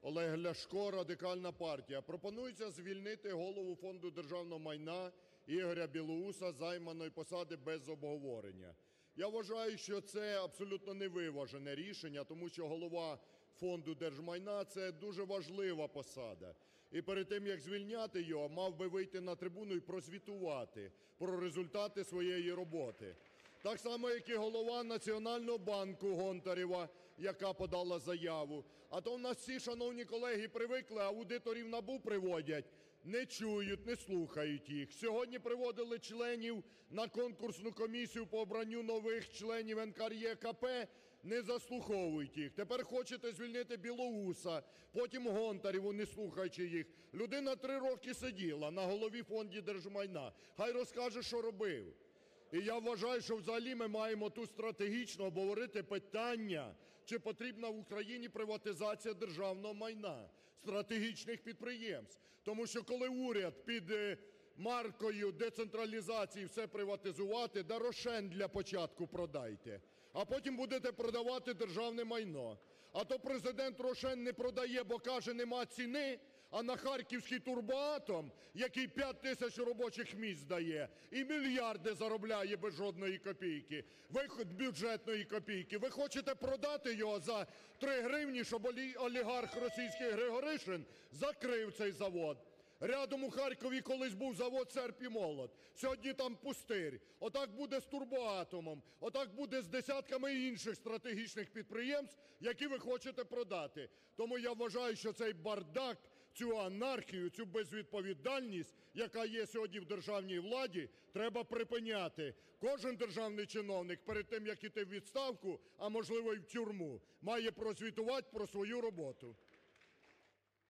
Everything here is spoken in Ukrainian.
Олег Ляшко, Радикальна партія. Пропонується звільнити голову Фонду державного майна Ігоря Білоуса з займаної посади без обговорення. Я вважаю, що це абсолютно невиважене рішення, тому що голова Фонду держмайна – це дуже важлива посада. І перед тим, як звільняти його, мав би вийти на трибуну і прозвітувати про результати своєї роботи. Так само, як і голова Національного банку Гонтарева, яка подала заяву. А то в нас всі, шановні колеги, привикли, аудиторів НАБУ приводять, не чують, не слухають їх. Сьогодні приводили членів на конкурсну комісію по обранню нових членів НКРЕКП, не заслуховують їх. Тепер хочете звільнити Білоуса, потім Гонтареву, не слухаючи їх. Людина 3 роки сиділа на голові Фонду держмайна. Хай розкаже, що робив. І я вважаю, що взагалі ми маємо тут стратегічно обговорити питання, чи потрібна в Україні приватизація державного майна, стратегічних підприємств. Тому що коли уряд під маркою децентралізації все приватизувати, да "Рошен" для початку продайте, а потім будете продавати державне майно. А то Президент "Рошен" не продає, бо каже, нема ціни, а на харківський "Турбоатом", який 5 тисяч робочих місць дає і мільярди заробляє без жодної копійки, бюджетної копійки, ви хочете продати його за 3 гривні, щоб олігарх російський Григоришин закрив цей завод. Рядом у Харкові колись був завод "Серп і молот", сьогодні там пустир. Отак буде з "Турбоатомом", отак буде з десятками інших стратегічних підприємств, які ви хочете продати. Тому я вважаю, що цей бардак, цю анархію, цю безвідповідальність, яка є сьогодні в державній владі, треба припиняти. Кожен державний чиновник перед тим, як іти у відставку, а можливо і в тюрму, має прозвітувати про свою роботу.